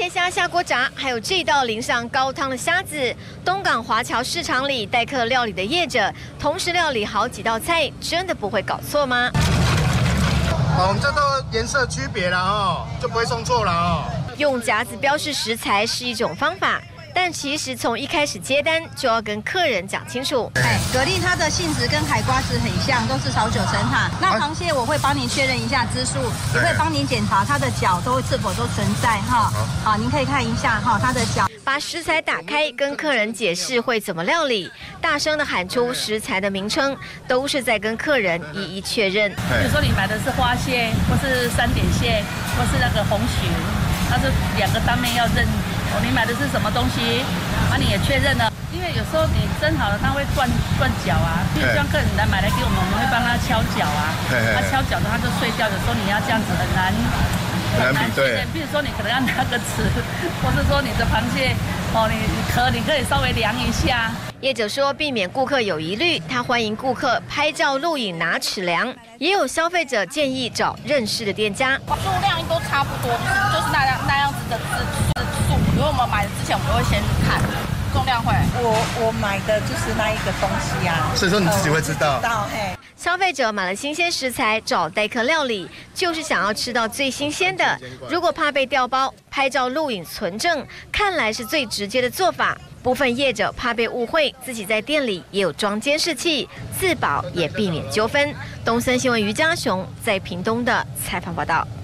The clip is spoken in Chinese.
茄虾下锅炸，还有这道淋上高汤的虾子。东港华侨市场里代客料理的业者，同时料理好几道菜，真的不会搞错吗？ 我们这都颜色区别了哦，就不会送错了哦。 用夹子标示食材是一种方法。 但其实从一开始接单就要跟客人讲清楚。 蛤蜊它的性质跟海瓜子很像，都是炒9层塔。那螃蟹我会帮您确认一下只数，也会帮您检查它的脚是否都存在哈。好，您可以看一下哈，它的脚。 把食材打开，跟客人解释会怎么料理，大声的喊出食材的名称，都是在跟客人一一确认。 比如说你买的是花蟹，或是3点蟹，或是那个红鲟，它是2个当面要认。 你买的是什么东西？你也确认了，因为有时候你蒸好了，它会断脚啊。比如像客人来买来给我们，我们会帮他敲脚啊。他敲脚的话就碎掉，有时候你要这样子很难比对。比如说你可能要拿个尺，或是说你的螃蟹你可以稍微量一下。 业者说，避免顾客有疑虑，他欢迎顾客拍照录影拿尺量。也有消费者建议找认识的店家， 数量都差不多，就是那样子的数。 如果我们买之前，我们都会先看重量会。 我买的就是那一个东西啊， 所以说你自己会知道。 消费者买了新鲜食材找代客料理，就是想要吃到最新鲜的。如果怕被调包，拍照录影存证，看来是最直接的做法。部分业者怕被误会，自己在店里也有装监视器，自保也避免纠纷。东森新闻于嘉雄在屏东的采访报道。